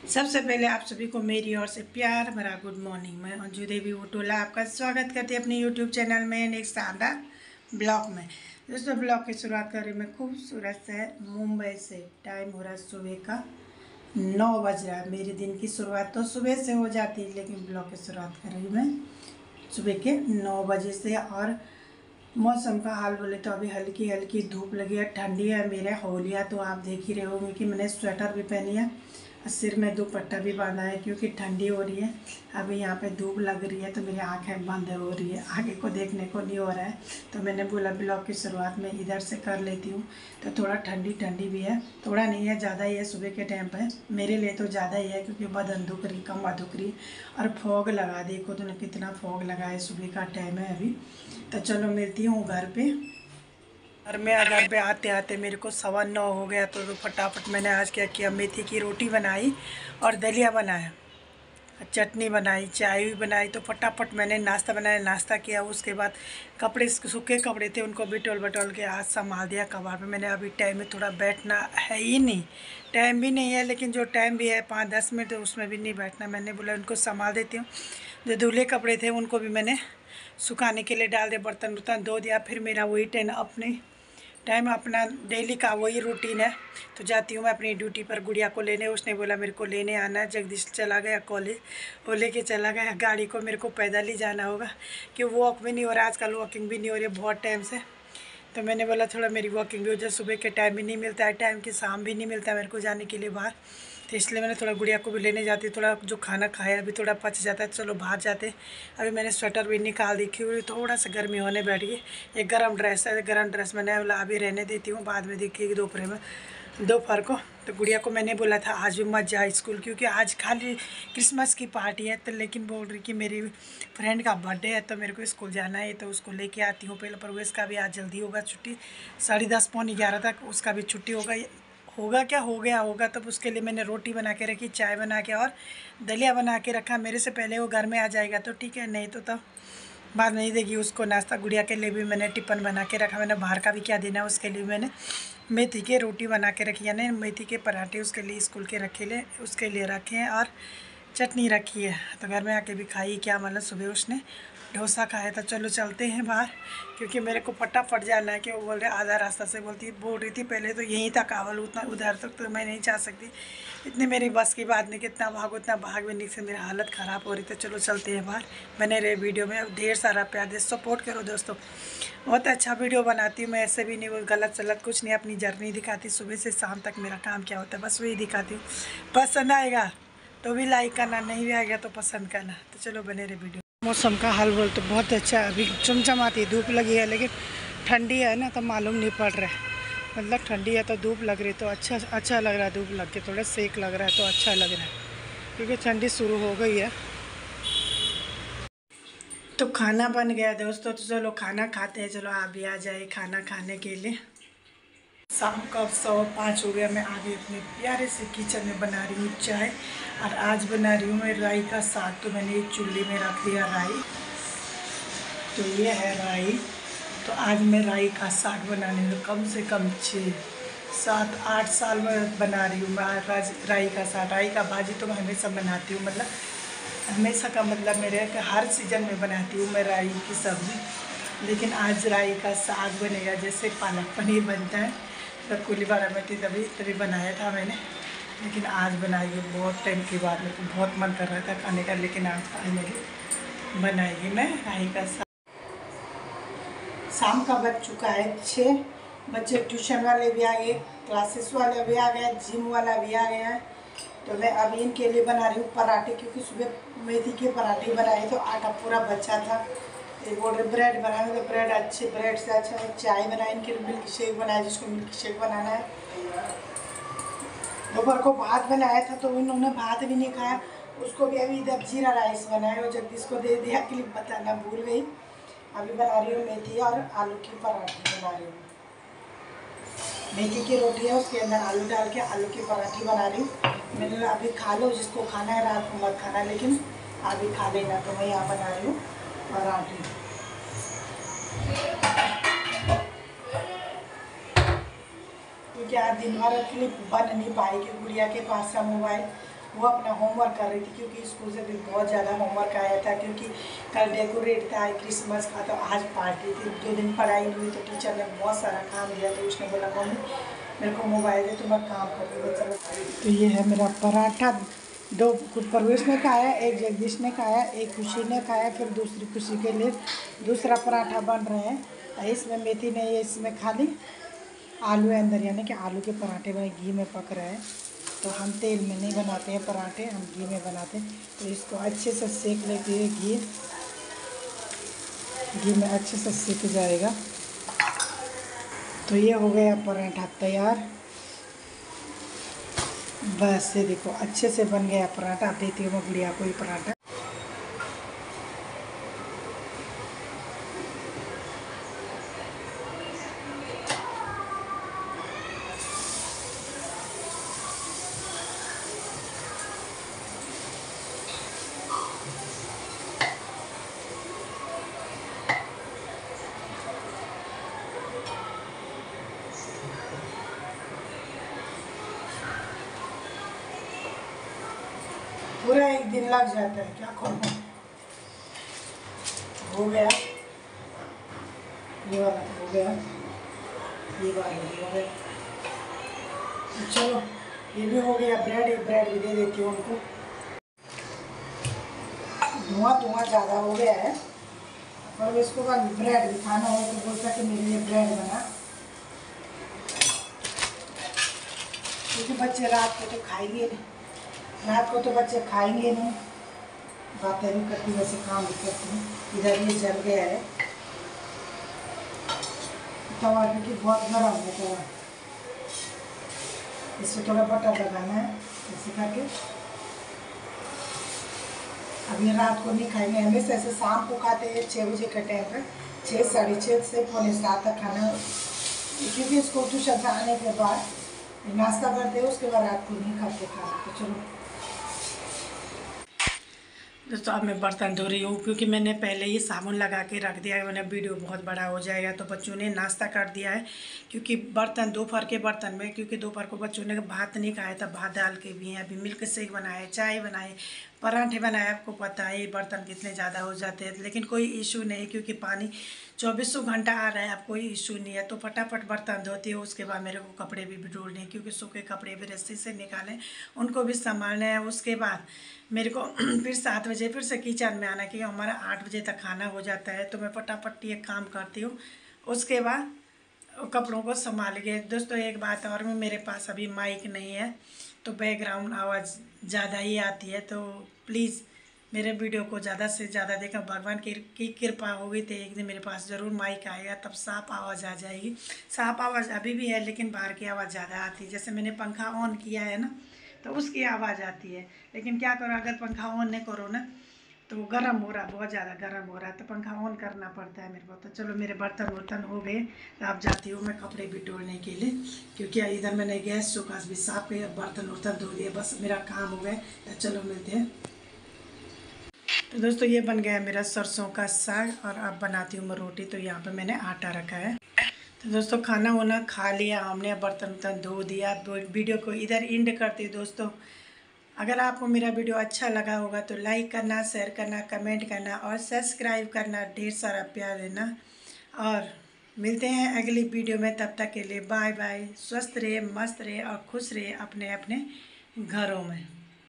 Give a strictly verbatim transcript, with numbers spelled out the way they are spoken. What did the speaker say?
सबसे पहले आप सभी को मेरी ओर से प्यार भरा गुड मॉर्निंग। मैं अंजू देवी वोटोला आपका स्वागत करती है अपने यूट्यूब चैनल में एक शानदार ब्लॉग में। दोस्तों, ब्लॉग की शुरुआत कर रही मैं खूबसूरत शहर मुंबई से। टाइम हो रहा है सुबह का नौ बज रहा है। मेरे दिन की शुरुआत तो सुबह से हो जाती है, लेकिन ब्लॉग की शुरुआत कर रही मैं सुबह के नौ बजे से। और मौसम का हाल बोले तो अभी हल्की हल्की धूप लगी है, ठंडी है। मेरे होलिया तो आप देख ही रहे होंगे कि मैंने स्वेटर भी पहनी है और सिर में दुपट्टा भी बांधा है, क्योंकि ठंडी हो रही है। अभी यहाँ पे धूप लग रही है तो मेरी आंखें बंद हो रही है, आगे को देखने को नहीं हो रहा है। तो मैंने बोला ब्लॉग की शुरुआत में इधर से कर लेती हूँ। तो थोड़ा ठंडी ठंडी भी है, थोड़ा नहीं है, ज़्यादा ही है। सुबह के टाइम पर मेरे लिए तो ज़्यादा ही है, क्योंकि बदन दुख रही, कमर दुख रही और फॉग लगा। देखो तो कितना फॉग लगा है, सुबह का टाइम है अभी। तो चलो मिलती हूँ घर पे। और मैं घर पे आते आते मेरे को सवा नौ हो गया। तो, तो फटाफट मैंने आज क्या किया, मेथी की रोटी बनाई और दलिया बनाया, चटनी बनाई, चाय भी बनाई। तो फटाफट मैंने नाश्ता बनाया, नाश्ता किया। उसके बाद कपड़े, सूखे कपड़े थे, उनको बिटोल बटोल के आज संभाल दिया कबाड़ पे। मैंने अभी टाइम में थोड़ा बैठना है ही नहीं, टाइम भी नहीं है, लेकिन जो टाइम भी है पाँच दस मिनट, उसमें भी नहीं बैठना। मैंने बोला उनको संभाल देती हूँ। जो धुले कपड़े थे उनको भी मैंने सुखाने के लिए डाल दिया, बर्तन वर्तन धो दिया। फिर मेरा वही टाइम अपने टाइम अपना डेली का वही रूटीन है। तो जाती हूँ मैं अपनी ड्यूटी पर गुड़िया को लेने। उसने बोला मेरे को लेने आना है। जगदीश चला गया कॉलेज, वो लेके चला गया गाड़ी को। मेरे को पैदल ही जाना होगा, कि वॉक भी नहीं हो रहा आजकल, वॉकिंग भी नहीं हो रही है बहुत टाइम से। तो मैंने बोला थोड़ा मेरी वॉकिंग भी हो जाए। सुबह के टाइम भी नहीं मिलता है, टाइम के शाम भी नहीं मिलता है मेरे को जाने के लिए बाहर। तो इसलिए मैंने थोड़ा गुड़िया को भी लेने जाती, थोड़ा जो खाना खाया अभी थोड़ा पच जाता है, चलो बाहर जाते। अभी मैंने स्वेटर भी निकाल दी, क्योंकि थोड़ा सा गर्मी होने बैठ गई। एक गर्म ड्रेस है, गर्म ड्रेस मैंने बोला अभी रहने देती हूँ, बाद में देखिएगी दोपहर में दोपहर को। तो गुड़िया को मैंने बोला था आज भी मत जा स्कूल, क्योंकि आज खाली क्रिसमस की पार्टी है। तो लेकिन बोल रही कि मेरी फ्रेंड का बर्थडे है तो मेरे को स्कूल जाना है, तो उसको लेके आती हूँ पहले। प्रवेश का भी आज जल्दी होगा छुट्टी, साढ़े दस पौनी ग्यारह तक उसका भी छुट्टी होगा होगा क्या हो गया होगा। तब उसके लिए मैंने रोटी बना के रखी, चाय बना के और दलिया बना के रखा। मेरे से पहले वो घर में आ जाएगा तो ठीक है, नहीं तो तब बाद नहीं देगी उसको नाश्ता। गुड़िया के लिए भी मैंने टिफ़िन बना के रखा। मैंने बाहर का भी क्या देना है, उसके लिए मैंने मेथी के रोटी बना के रखी, यानी मेथी के पराठे उसके लिए स्कूल के रखे ले उसके लिए रखे हैं, और चटनी रखी है। तो घर में आके भी खाई क्या, मतलब सुबह उसने डोसा खाया था। चलो चलते हैं बाहर, क्योंकि मेरे को फटाफट जाना है। कि वो बोल रहे आधा रास्ता से, बोलती बोल रही थी पहले तो यहीं तक आवल, उतना उधर तक तो मैं नहीं जा सकती, इतनी मेरी बस की बात नहीं। कितना भागो उतना भाग में से मेरी हालत ख़राब हो रही थी। चलो चलते हैं बाहर। बने रहे वीडियो में, ढेर सारा प्यार दे, सपोर्ट करो दोस्तों। बहुत अच्छा वीडियो बनाती हूँ मैं, ऐसे भी नहीं वो गलत सलत कुछ नहीं, अपनी जर्नी दिखाती सुबह से शाम तक मेरा काम क्या होता है, बस वही दिखाती हूँ। पसंद आएगा तो भी लाइक करना, नहीं भी आएगा तो पसंद करना। तो चलो बने रहे वीडियो। मौसम का हाल बोल तो बहुत अच्छा है, अभी चमचमाती धूप लगी है, लेकिन ठंडी है ना तो मालूम नहीं पड़ रहा है। मतलब ठंडी है तो धूप लग रही तो अच्छा अच्छा लग रहा है, धूप लग के थोड़ा सेक लग रहा है तो अच्छा लग रहा है, क्योंकि ठंडी शुरू हो गई है। तो खाना बन गया दोस्तों, तो चलो खाना खाते हैं। चलो आप भी आ जाए खाना खाने के लिए। शाम का सौ पाँच हो गया। मैं आ गई अपने प्यारे से किचन में, बना रही हूँ चाय। और आज बना रही हूँ मैं राई का साग। तो मैंने एक चूल्हे में रख दिया राई, तो ये है राई। तो आज मैं राई का साग बनाने में कम से कम छः सात आठ साल में बना रही हूँ मैं राई का साग। राई का भाजी तो मैं हमेशा बनाती हूँ, मतलब हमेशा का मतलब मेरे हर सीज़न में बनाती हूँ मैं राई की सब्ज़ी। लेकिन आज राई का साग बनेगा, जैसे पालक पनीर बनता है। तो कुली बारह में थी तभी तभी बनाया था मैंने, लेकिन आज बनाएगी बहुत टाइम के बाद। मेरे को बहुत मन कर रहा था खाने का, लेकिन आज फाइनली बनाएगी मैं राई का साग। शाम का बज चुका है छः। बच्चे ट्यूशन वाले भी आ गए, क्लासेस वाले भी आ गए, जिम वाला भी आ गया है। तो मैं अभी इनके लिए बना रही हूँ पराठे, क्योंकि सुबह मेथी के पराठे बनाए तो आटा पूरा बचा था। एक बोल रहे ब्रेड बनाए, तो ब्रेड अच्छे, ब्रेड से अच्छा चाय बनाए, इनके लिए मिल्क शेक बनाया, जिसको मिल्क शेक बनाना है। दोपहर को भात बनाया था तो इन्होंने भात भी नहीं खाया, उसको भी अभी इधर जीरा राइस बनाया और जगदीश को दे दिया, क्लिप बताना भूल गई। अभी बना रही हूँ मेथी और आलू की पराठे बना रही हूँ। मेथी की रोटी है, उसके अंदर आलू डाल के आलू की पराठी बना रही हूँ। मैंने अभी खा लो, जिसको खाना है रात को मत खाना, लेकिन अभी खा लेना। तो मैं यहाँ बना रही हूँ पराठी। क्योंकि आज दिन भर क्लिप बन नहीं पाएगी, गुड़िया के पास था मोबाइल, वो अपना होमवर्क कर रही थी क्योंकि स्कूल से भी बहुत ज़्यादा होमवर्क आया था, क्योंकि कल डेकोरेट था क्रिसमस का, तो आज पार्टी थी। दो दिन पढ़ाई नहीं हुई तो टीचर ने बहुत सारा काम दिया, तो उसने बोला मम्मी मेरे को मोबाइल दे तो मैं काम कर रही हूँ। चलो, तो ये है मेरा पराठा। दो परवेश ने खाया, एक जगदीश ने खाया, एक खुशी ने खाया, फिर दूसरी खुशी के लिए दूसरा पराठा बन रहे हैं। इसमें मेथी नहीं है, इसमें खाली आलू है अंदर, यानी कि आलू के पराठे में घी में पक रहे हैं। तो हम तेल में नहीं बनाते हैं पराठे, हम घी में बनाते हैं। तो इसको अच्छे से सेक लेते हैं, घी घी में अच्छे से सेक जाएगा। तो ये हो गया पराठा तैयार। बस ये देखो अच्छे से बन गया पराठा। आप देती हूँ मैं गुड़िया को ये पराठा। पूरा एक दिन लग जाता है, क्या करूँ। हो गया ये वाला, तो हो गया ये वाला भी हो गया। तो चलो ये भी हो गया। ब्रेड एक ब्रेड भी दे देती हूँ उनको। धुआं धुआं ज़्यादा हो गया है, और इसको का ब्रेड भी खाना है तो बोलता कि मेरे लिए ब्रेड बना, क्योंकि बच्चे रात को तो खाएंगे नहीं। रात को तो बच्चे खाएंगे नहीं। बातें भी करती, वैसे काम भी करती हूँ। इधर ये जल गया है तवा, क्योंकि बहुत गर्म है तवा। इससे थोड़ा बटर लगाना है ऐसे करके। अब ये रात को नहीं खाएंगे, हमेशा ऐसे शाम को खाते हैं छः बजे के टाइम पर, छः साढ़े छः से पौने सात तक खाना, क्योंकि इसको ट्यूशन से आने के बाद नाश्ता करते हैं, उसके बाद रात को नहीं खाते खाना। तो चलो दोस्तों अब मैं बर्तन धो रही हूँ, क्योंकि मैंने पहले ही साबुन लगा के रख दिया है, मैंने वीडियो बहुत बड़ा हो जाएगा। तो बच्चों ने नाश्ता कर दिया है, क्योंकि बर्तन दोपहर के बर्तन में, क्योंकि दोपहर को बच्चों ने भात नहीं खाया था, भात डाल के भी हैं। अभी मिल्क शेक बनाए, चाय बनाए, पराठे बनाए। आपको पता है बर्तन कितने ज़्यादा हो जाते हैं, लेकिन कोई इशू नहीं, क्योंकि पानी चौबीसों घंटा आ रहा है, अब कोई इशू नहीं है। तो फटाफट बर्तन धोती हूँ। उसके बाद मेरे को कपड़े भी ढूंढने हैं, क्योंकि सूखे कपड़े भी रस्सी से निकालें, उनको भी संभालना है। उसके बाद मेरे को फिर सात बजे फिर से किचन में आना, क्योंकि हमारा आठ बजे तक खाना हो जाता है। तो मैं फटाफट ये काम करती हूँ, उसके बाद कपड़ों को संभाल के। दोस्तों एक बात और, में मेरे पास अभी माइक नहीं है, तो बैकग्राउंड आवाज़ ज़्यादा ही आती है। तो प्लीज़ मेरे वीडियो को ज़्यादा से ज़्यादा देखा। भगवान की की कृपा होगी तो एक दिन मेरे पास ज़रूर माइक आएगा, तब साफ आवाज़ आ जाएगी। साफ आवाज़ अभी भी है, लेकिन बाहर की आवाज़ ज़्यादा आती है। जैसे मैंने पंखा ऑन किया है ना, तो उसकी आवाज़ आती है। लेकिन क्या करो, अगर पंखा ऑन नहीं करो ना तो गर्म हो रहा, बहुत ज़्यादा गर्म हो रहा है, तो पंखा ऑन करना पड़ता है मेरे को। तो चलो मेरे बर्तन वर्तन हो गए, तो अब जाती हूँ मैं कपड़े भी धोने के लिए, क्योंकि इधर मैंने गैस चौकास भी साफ किया, बर्तन वर्तन धो दिए, बस मेरा काम हो गया। तो चलो मिलते हैं। तो दोस्तों ये बन गया मेरा सरसों का साग, और अब बनाती हूँ मैं रोटी। तो यहाँ पे मैंने आटा रखा है। तो दोस्तों खाना वाना खा लिया हमने, बर्तन वर्तन धो दिया। वीडियो को इधर एंड करती हूँ दोस्तों। अगर आपको मेरा वीडियो अच्छा लगा होगा तो लाइक करना, शेयर करना, कमेंट करना और सब्सक्राइब करना, ढेर सारा प्यार देना। और मिलते हैं अगली वीडियो में, तब तक के लिए बाय बाय। स्वस्थ रहे, मस्त रहे और खुश रहे अपने अपने घरों में।